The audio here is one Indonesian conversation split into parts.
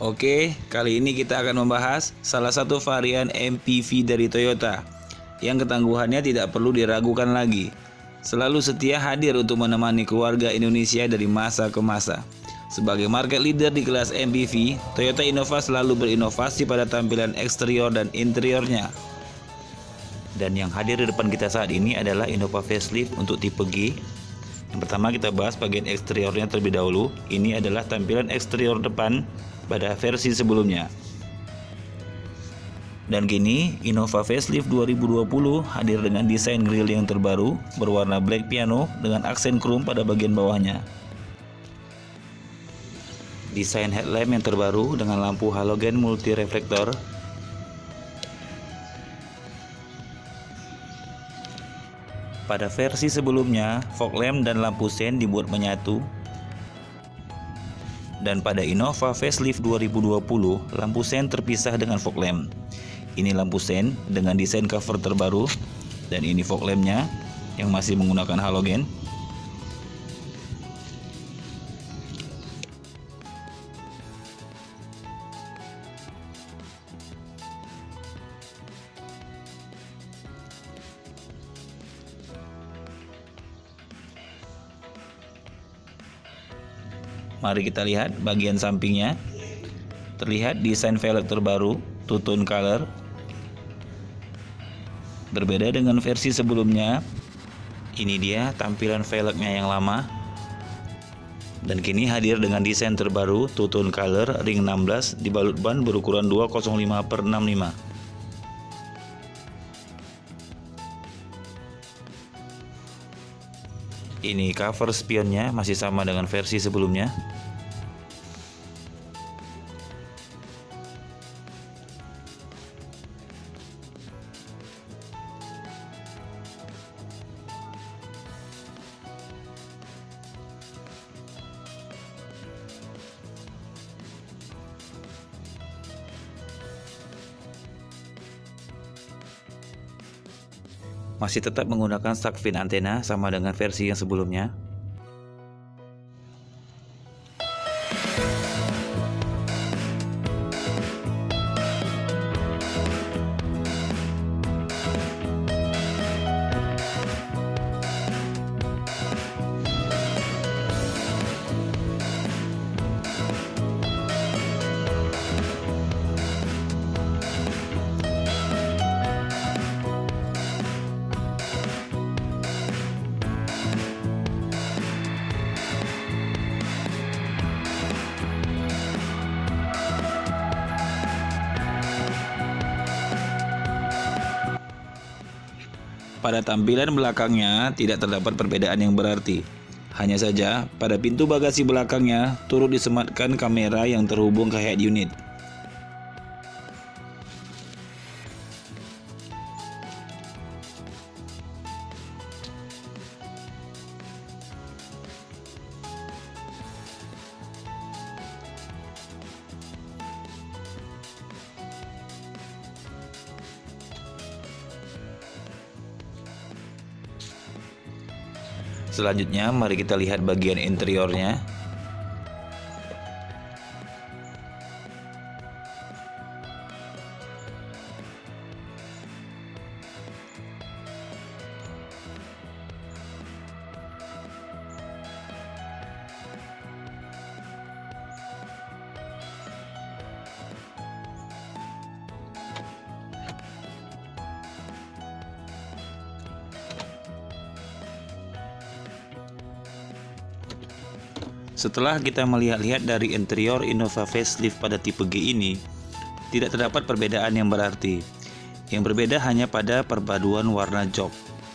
Oke, kali ini kita akan membahas salah satu varian MPV dari Toyota yang ketangguhannya tidak perlu diragukan lagi. Selalu setia hadir untuk menemani keluarga Indonesia dari masa ke masa. Sebagai market leader di kelas MPV, Toyota Innova selalu berinovasi pada tampilan eksterior dan interiornya. Dan yang hadir di depan kita saat ini adalah Innova facelift untuk tipe G. Yang pertama kita bahas bagian eksteriornya terlebih dahulu. Ini adalah tampilan eksterior depan pada versi sebelumnya. Dan kini Innova Facelift 2020 hadir dengan desain grill yang terbaru berwarna black piano dengan aksen chrome pada bagian bawahnya. Desain headlamp yang terbaru dengan lampu halogen multi reflektor. Pada versi sebelumnya, fog lamp dan lampu sen dibuat menyatu. Dan pada Innova Facelift 2020, lampu sen terpisah dengan fog lamp. Ini lampu sen dengan desain cover terbaru, dan ini fog lampnya yang masih menggunakan halogen. Mari kita lihat bagian sampingnya. Terlihat desain velg terbaru, two-tone color. Berbeda dengan versi sebelumnya. Ini dia tampilan velgnya yang lama. Dan kini hadir dengan desain terbaru, two-tone color, ring 16 dibalut ban berukuran 205/65. Ini cover spionnya masih sama dengan versi sebelumnya. Masih tetap menggunakan shark fin antena sama dengan versi yang sebelumnya. Pada tampilan belakangnya tidak terdapat perbedaan yang berarti. Hanya saja pada pintu bagasi belakangnya turut disematkan kamera yang terhubung ke head unit. Selanjutnya mari kita lihat bagian interiornya. Setelah kita melihat-lihat dari interior Innova Facelift pada tipe G ini, tidak terdapat perbedaan yang berarti. Yang berbeda hanya pada perpaduan warna jok.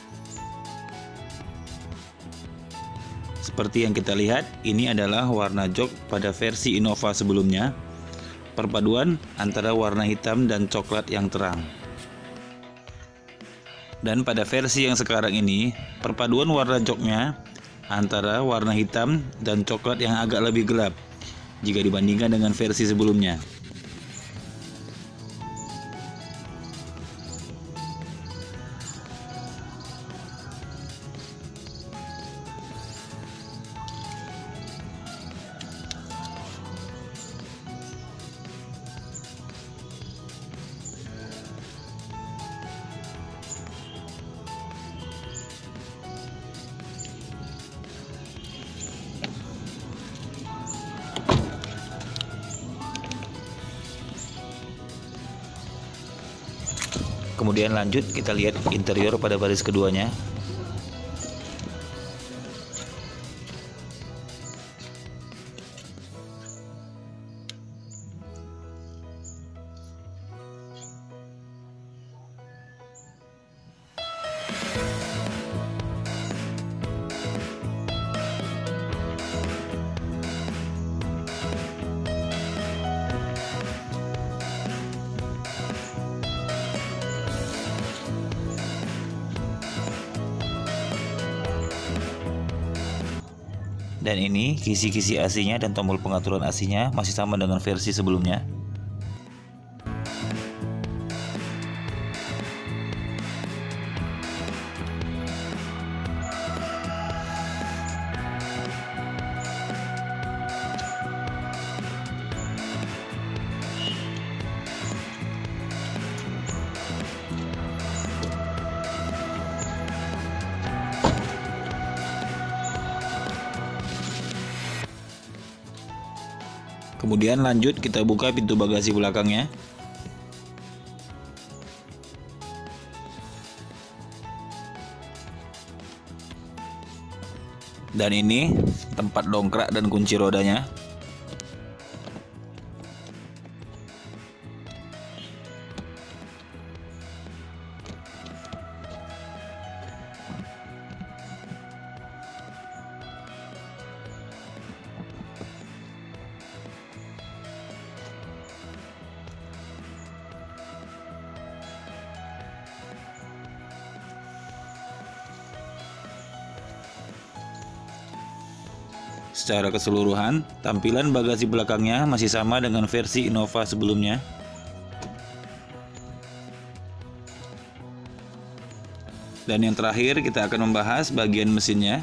Seperti yang kita lihat, ini adalah warna jok pada versi Innova sebelumnya. Perpaduan antara warna hitam dan coklat yang terang. Dan pada versi yang sekarang ini, perpaduan warna joknya antara warna hitam dan coklat yang agak lebih gelap jika dibandingkan dengan versi sebelumnya. Kemudian lanjut kita lihat interior pada baris keduanya. Dan ini kisi-kisi AC-nya dan tombol pengaturan AC-nya masih sama dengan versi sebelumnya. Kemudian lanjut kita buka pintu bagasi belakangnya. Dan ini tempat dongkrak dan kunci rodanya. Secara keseluruhan, tampilan bagasi belakangnya masih sama dengan versi Innova sebelumnya. Dan yang terakhir kita akan membahas bagian mesinnya.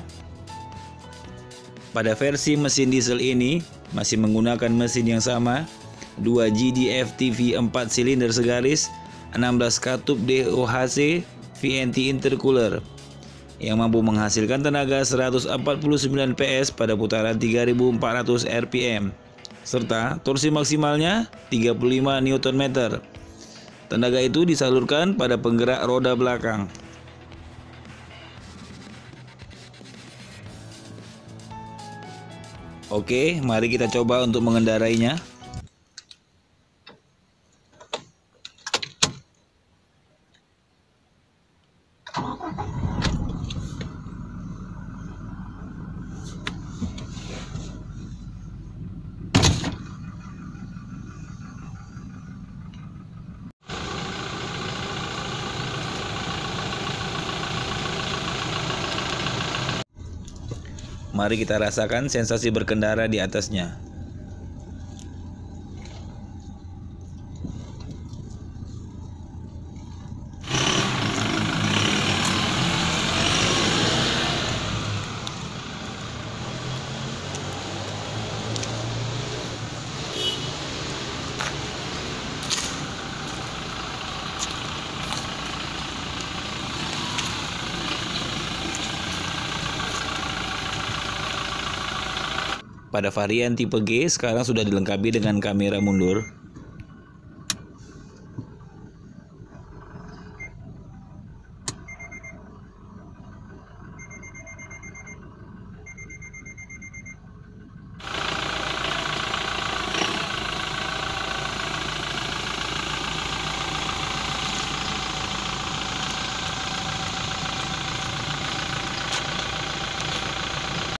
Pada versi mesin diesel ini masih menggunakan mesin yang sama, 2 GDF-TV 4 silinder segaris, 16 katup DOHC VNT intercooler yang mampu menghasilkan tenaga 149 PS pada putaran 3400 rpm serta torsi maksimalnya 35 Nm. Tenaga itu disalurkan pada penggerak roda belakang. Oke, mari kita coba untuk mengendarainya. Mari kita rasakan sensasi berkendara di atasnya. Pada varian tipe G sekarang sudah dilengkapi dengan kamera mundur.